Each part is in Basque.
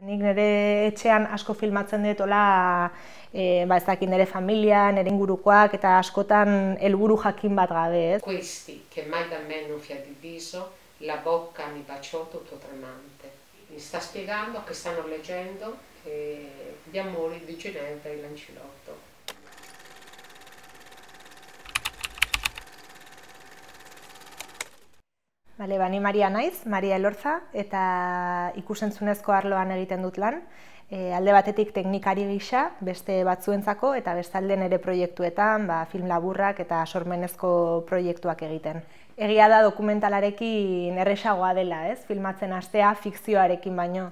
Nik nire etxean asko filmatzen dut, ez dakit nire familia, nire ingurukoak, eta askotan helburu jakin bat gabe, ez? Questi che mai da me non si è diviso, la bocca mi baciò tutto tremante. Mi sta spiegando che stanno leggendo Gli amori di Ginevra e Lancilotto. Ni Maria naiz, Maria Elorza, eta ikusentzunezko arloan egiten dut lan. Alde batetik teknikari gisa, beste batzuentzako, eta bestalde nire proiektuetan, film laburrak eta sormenezko proiektuak egiten. Egia da dokumentalarekin erresagoa dela, ez? Filmatzen hastea fikzioarekin baino.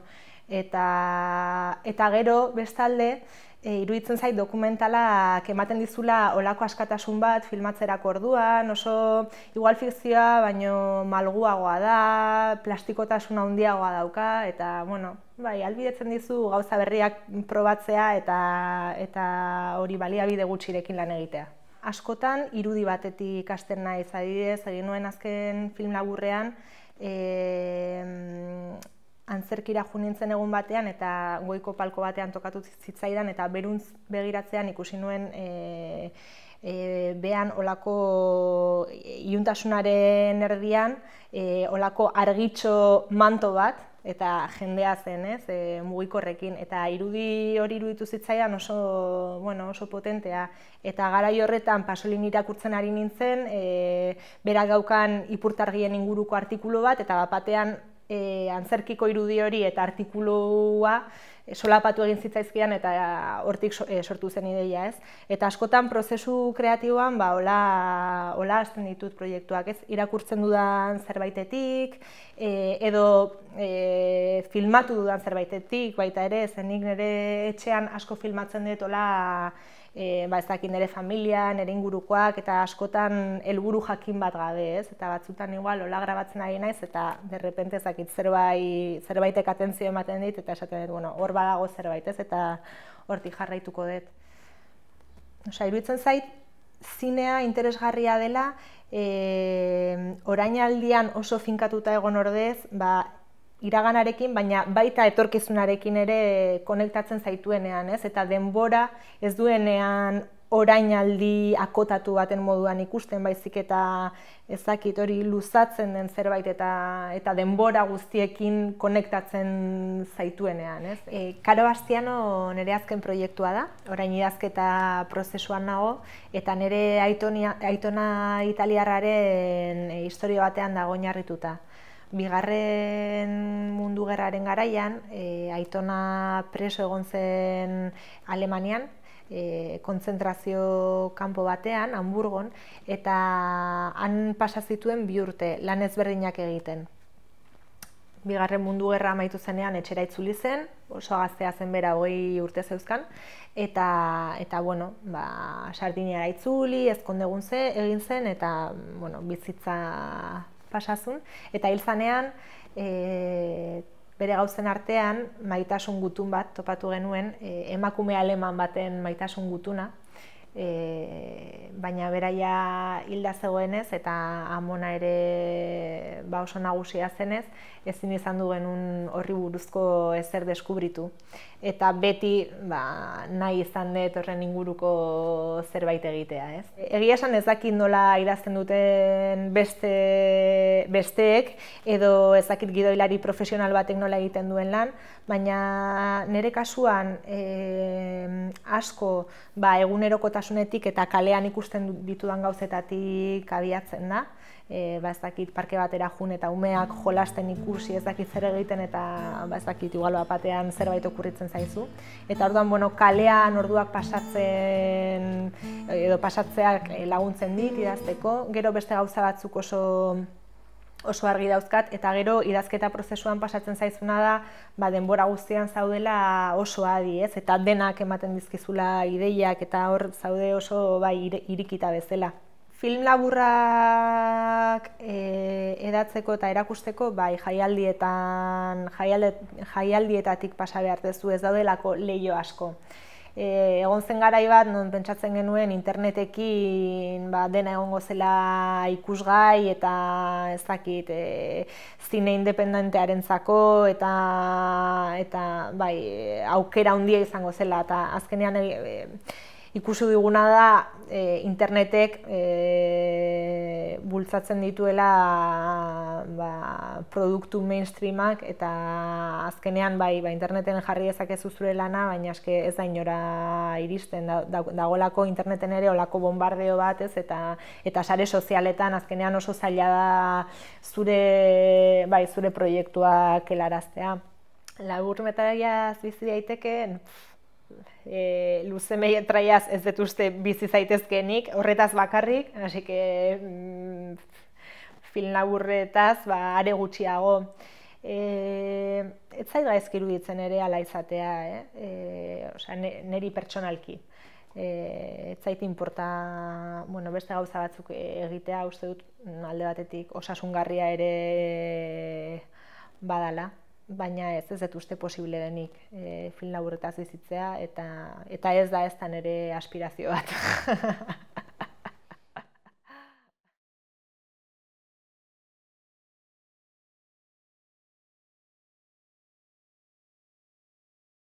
Eta gero, bestalde, iruditzen zait dokumentalak ematen dizula olako askatasun bat filmatzerako orduan, oso igual fikzioa, baino malguagoa da, plastikotasun handiagoa dauka, eta, ahalbidetzen dizu gauza berriak probatzea eta hori baliabide gutxirekin lan egitea. Askotan, irudi batetik hasten naiz, adibidez, egin nuen azken film laburrean, antzerkira jo nintzen egun batean eta goiko palko batean tokatu zitzaidan eta beruntz begiratzean ikusi nuen behan olako iluntasunaren erdian olako argitxo manto bat eta jendea zen, mugikorrekin, eta irudi hori iruditu zitzaidan oso potentea. Eta garai horretan pasolin irakurtzen ari nintzen, berak daukan ipurtargien inguruko artikulu bat, eta batean antzerkiko irudi hori eta artikulua solapatu egin zitzaizkidan eta hortik sortu zen ideia, ez? Eta askotan prozesu kreatiboan hola hasten ditut proiektuak, ez? Irakurtzen dudan zerbaitetik, edo filmatu dudan zerbaitetik, baita ere, zenik nire etxean asko filmatzen dut ez dakit nire familia, nire ingurukoak, eta askotan helburu jakin bat gabe, ez? Eta batzutan igual hola grabatzen ari naiz, eta derrepente ez dakit zerbaitek atentzio ematen dit, eta esaten dut, hor badago zerbait, ez? Eta hortik jarraituko dut. Iruditzen zait, zinea interesgarria dela, orainaldian oso finkatuta egon ordez, iraganarekin, baina baita etorkizunarekin ere konektatzen zaituenean, ez? Eta denbora ez duenean orainaldi akotatu baten moduan ikusten, baizik eta ezakit hori luzatzen den zerbait eta denbora guztiekin konektatzen zaituenean, ez? Karo Bastiano nire azken proiektua da, orain idazketa prozesuan nago, eta nire aitona italiarraren historia batean dago oinarrituta. Bigarren mundu gerraren garaian, aitona preso egon zen Alemanian, kontzentrazio kanpo batean, Hamburgon, eta han pasa zituen 2 urte lan ezberdinak egiten. Bigarren mundu gerra amaitu zenean etxera itzuli zen, oso gaztea zen bera 20 urte zeuzkan, eta Sardiniara itzuli, ezkondegun egin zen, eta bizitza pasazun, eta hil zanean, bere gauzen artean, maitasun gutun bat topatu genuen, emakume aleman baten maitasun gutuna, baina beraia hilda zegoenez eta amona ere oso nagusia zenez, ezin izan du genuen horri buruzko ezer deskubritu. Eta beti nahi izan dut horren inguruko zerbait egitea, ez? Egia esan ez dakit nola idazten duten besteek, edo ez dakit gidoilari profesional batek nola egiten duen lan, baina nire kasuan asko egunerokotasunetik eta kalean ikusten ditudan gauzetatik abiatzen da. Ez dakit parke batera jun eta umeak jolasten ikusi, ez dakit zer egiten eta ez dakit igual batean zerbait okurritzen zaizu. Eta orduan, kalean orduak pasatzen, edo pasatzeak laguntzen dit idazteko, gero beste gauza batzuk oso argi dauzkat, eta gero idazketa prozesuan pasatzen zaizuna da, denbora guztian zaudela oso adi, ez? Eta denak ematen dizkizula ideiak eta hor zaude oso irikita bezala. Film laburrak edatzeko eta erakusteko, jaialdietatik pasa behar dezu, ez daudelako leiho asko. Egon zen garai bat, non pentsatzen genuen internetekin dena egongo zela ikusgai eta ez dakit zine independentearentzako eta bai, aukera handia izango zela, eta azkenean ikusi duguna da internetek bultzatzen dituela produktu mainstreamak, eta azkenean interneten jarri dezakezu zure lana, baina eske ez da inora iristen, dagoelako interneten ere olako bombardeo bat, eta sare sozialetan azkenean oso zaila da zure proiektuak helaraztea. Laburmetraiaz bizi daitekeen, luze metraiaz ez dut uste bizi zaitezkenik, horretaz bakarrik, hasi film laburretaz are gutxiago. Ez zait gaizki iruditzen ere ala izatea, niri pertsonalki. Ez zait inporta beste gauza batzuk egitea, uste dut alde batetik osasungarria ere badala. Baina ez dut uste posible denik film laburretaz bizitzea, eta ez da nire aspirazio bat.